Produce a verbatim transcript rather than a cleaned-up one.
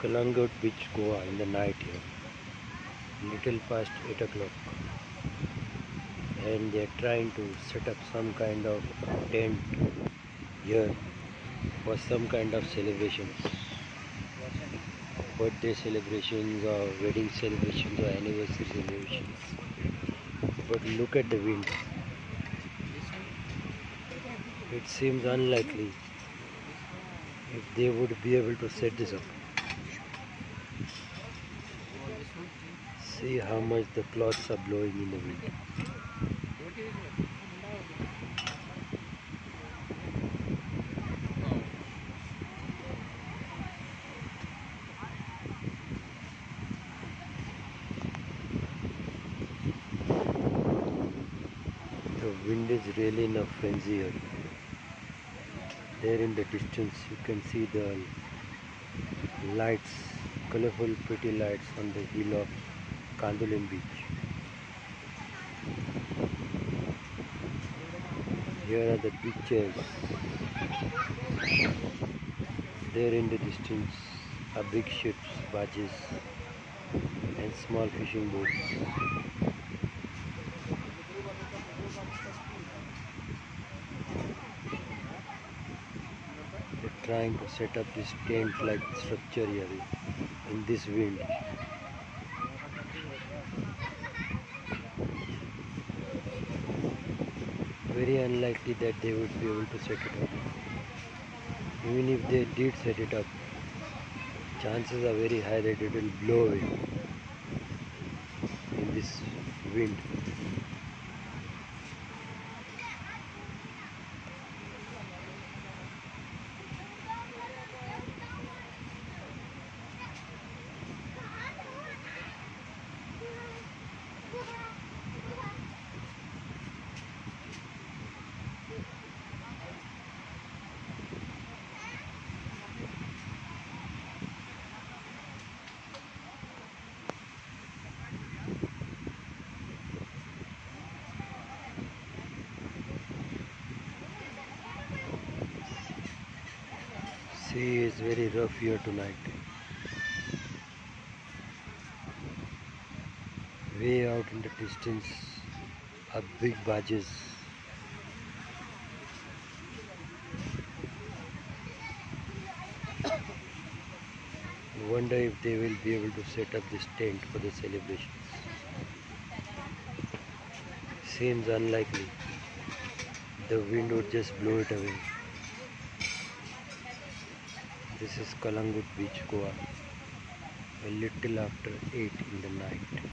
Kalangut Beach, Goa in the night here, little past eight o'clock, and they're trying to set up some kind of tent here for some kind of celebrations, birthday celebrations or wedding celebrations or anniversary celebrations. But look at the wind. It seems unlikely if they would be able to set this up. See how much the cloths are blowing in the wind. The wind is really in a frenzy here. There in the distance you can see the lights, colorful pretty lights on the hill of Kandolim beach. Here are the beaches. There in the distance are big ships, barges and small fishing boats. They're trying to set up this tent-like structure here in this wind. Very unlikely that they would be able to set it up. Even if they did set it up, chances are very high that it will blow away in this wind. Sea is very rough here tonight. Way out in the distance are big barges. I wonder if they will be able to set up this tent for the celebrations. Seems unlikely. The wind would just blow it away. This is Kalangut Beach, Goa, a little after eight in the night.